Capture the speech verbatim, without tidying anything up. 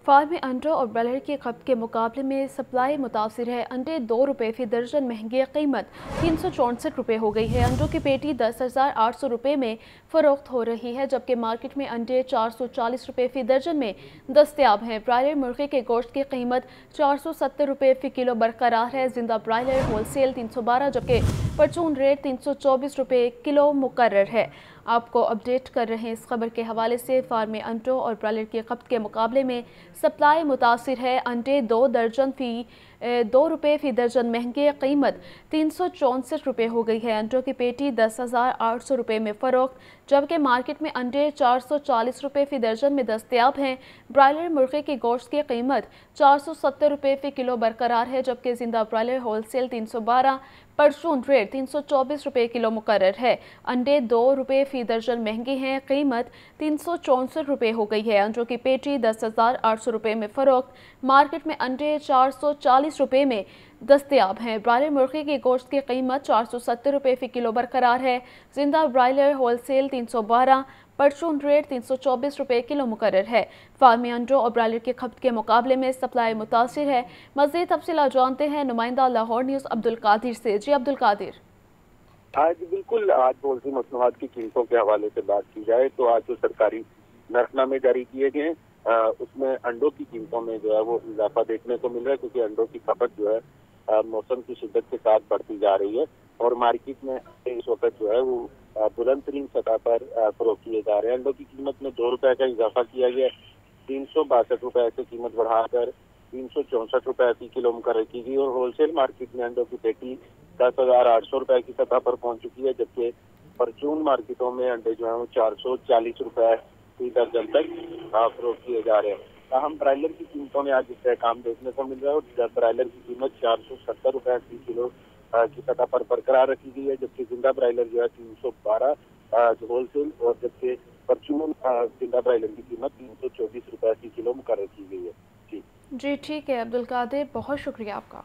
Farm में अंडों और ब्रॉयलर की खपत के मुकाबले में सप्लाई मुतासिर है। अंडे दो रुपये फी दर्जन महंगी, कीमत तीन सौ चौंसठ रुपये हो गई है। अंडों की पेटी दस हज़ार आठ सौ रुपये में फ़रोख्त हो रही है, जबकि मार्केट में अंडे चार सौ चालीस रुपये फी दर्जन में दस्तियाब हैं। ब्रॉयलर मुर्गे के गोश्त की कीमत चार सौ सत्तर रुपये फी किलो बरकरार है। जिंदा ब्रॉयलर होल सेल तीन सौ बारह, जबकि परचून रेट तीन सौ चौबीस रुपये किलो मुकर्रर है। आपको अपडेट कर रहे हैं इस खबर के हवाले से। फार्म में अंडों और ब्रॉयलर की खपत के मुकाबले में सप्लाई मुतासिर है। अंडे दो दर्जन फी दो रुपये फी दर्जन महंगे, कीमत तीन सौ चौंसठ रुपये हो गई है। अंडों की पेटी दस हज़ार आठ सौ रुपये में फ़रोख्त, जबकि मार्केट में अंडे चार सौ चालीस रुपये फी दर्जन में दस्तियाब हैं। ब्रॉयलर मुर्गे की गोश्त की कीमत चार सौ सत्तर रुपये फी किलो बरकरार है, जबकि जिंदा ब्रॉयलर होल सेल तीन सौ बारह, परचून रेट तीन सौ चौबीस रुपये किलो मुकर्रर है। अंडे दो रुपये फी दर्जन महंगे हैं, कीमत तीन सौ चौंसठ रुपये हो गई है। अंडों की पेटी दस हज़ार आठ सौ रुपये में फ़रोख्त, मार्केट में अंडे चार सौ चालीस रुपये में दस्तियाब हैं। ब्रॉयलर मुर्गे की गोश्त की कीमत चार सौ सत्तर रुपये फी किलो बरकरार है। जिंदा ब्रॉयलर होल सेल तीन सौ बारह, परचून रेट तीन सौ चौबीस रुपये किलो मुकर्रर है। फार्मी अंडों और ब्रॉयलर की खपत के मुकाबले में सप्लाई मुतासिर है। मज़ीद तफसीलात जानते हैं नुमाइंदा लाहौर न्यूज़ अब्दुल कादिर से। जी अब्दुल कादिर। आज बिल्कुल आज पोल्ट्री मसनूआत की कीमतों के हवाले से बात की जाए तो आज जो सरकारी नरफनामे जारी किए गए उसमें अंडों की कीमतों में जो है वो इजाफा देखने को मिल रहा है, क्योंकि अंडों की खपत जो है मौसम की शिद्दत के साथ बढ़ती जा रही है और मार्केट में इस वक्त जो है वो बुलंद तरीन सतह पर फरोख्त किए जा रहे हैं। अंडों की कीमत में दो रुपए का इजाफा किया गया, तीन सौ बासठ रुपए से कीमत बढ़ाकर तीन सौ चौंसठ रुपए फी किलो मुकर्रर की गई और होलसेल मार्केट में अंडों की पेटी दस हजार आठ सौ रुपए की सतह पर पहुंच चुकी है, जबकि परचून मार्केटों में अंडे जो है वो चार सौ चालीस रुपए फी दर्जन तक फरोख्त किए जा रहे हैं। हम ब्रॉयलर की कीमतों में आज काम देखने को मिल रहा है और ब्रॉयलर की कीमत चार सौ सत्तर रुपए फी किलो की सतह पर बरकरार रखी गई है, जबकि जिंदा ब्रॉयलर जो है तीन सौ बारह होलसेल और जबकि परचून जिंदा ब्रॉयलर की कीमत तीन सौ चौबीस रुपए फी किलो मुकर्रर की गई है। जी जी ठीक है अब्दुल कादिर, बहुत शुक्रिया आपका।